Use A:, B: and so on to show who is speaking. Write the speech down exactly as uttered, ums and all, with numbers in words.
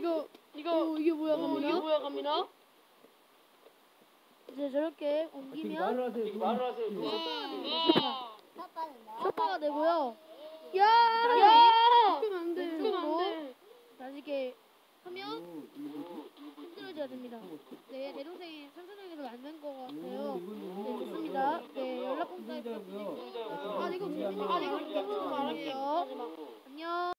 A: 이거
B: 이거
A: 어, 이게 뭐야
B: 어, 이게
A: 갑니다.
B: 뭐야 갑니다.
A: 이제 저렇게 옮기면
C: 말을 하세요.
B: 말을 하세요.
A: 쇼파가 되고요. 야,
B: 야!
A: 그럼 안 돼.
B: 왼쪽으로 안 돼.
A: 다시 이렇게 하면 흔들어줘야 됩니다. 네, 내 동생이 삼성에서 만든 것 같아요. 네, 좋습니다. 네, 연락공 사이트. 아, 이거 재밌는 거
B: 아, 이거 재밌는 거 말할게요.
A: 안녕.